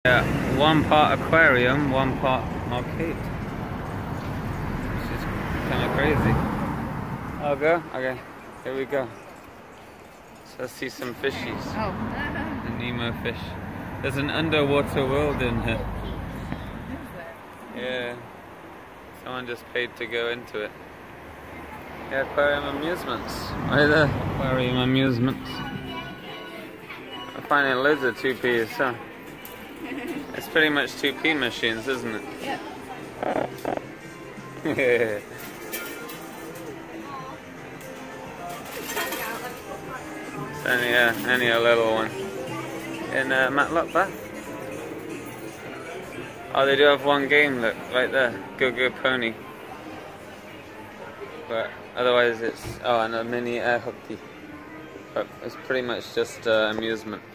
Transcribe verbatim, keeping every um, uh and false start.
Yeah, one part aquarium, one part arcade. Which is kind of crazy. I'll go? Okay, here we go. So let's see some fishies. Oh. The Nemo fish. There's an underwater world in here. Yeah. Someone just paid to go into it. Yeah, Aquarium Amusements. Right there. Aquarium Amusements. I'm finding loads of two P's, huh? It's pretty much two P machines, isn't it? Yep. Yeah. It's only, uh, only a little one. In uh, Matlock Bath. Oh, they do have one game, look, right there. Go Go Pony. But otherwise it's, oh, and a mini air hockey. But it's pretty much just uh, amusement.